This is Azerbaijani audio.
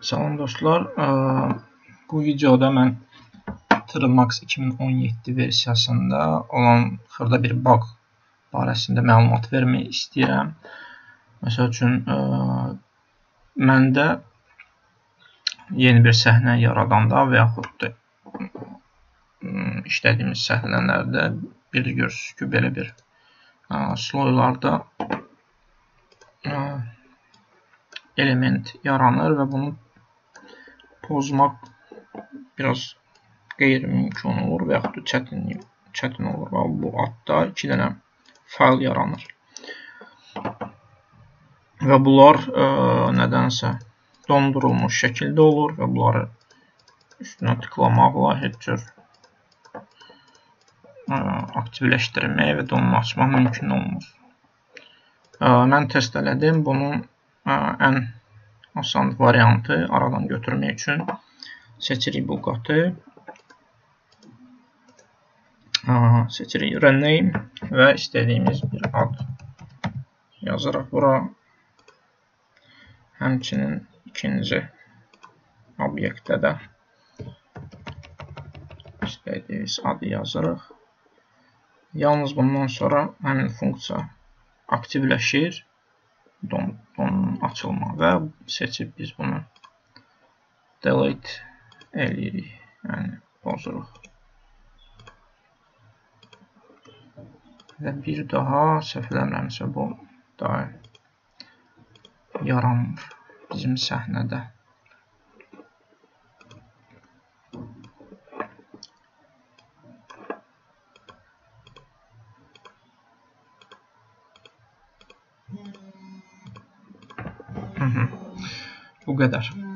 Salam dostlar, bu videoda mən Trimax 2017 versiyasında olan xırda bir bug barəsində məlumat vermək istəyirəm. Məsəl üçün, məndə yeni bir səhnə yaradanda və yaxud da işlədiyimiz səhnələrdə görürsünüz ki, belə bir sloylarda element yaranır və bunu pozmaq biraz qeyri-mümkün olur və yaxud da çətin olur. Bu adda 2 dənə fayl yaranır. Və bunlar nədənsə dondurulmuş şəkildə olur və bunları üstünə tıklamaqla heç cür aktivləşdirmək və onu açmaq mümkün olmur. Mən test elədim. Bunun ən asan variantı aradan götürmək üçün seçirik bu qatı, seçirik rename və istədiyimiz bir ad yazaraq bura. Həmçinin ikinci obyektdə də istədiyimiz adı yazırıq. Yalnız bundan sonra həmin funksiya aktivləşir, donun açılma və seçib biz bunu delete eləyirik, yəni bozuruq. Və bir daha səhv eləmirəmsə bu da yaranmır bizim səhnədə. Bu qədər.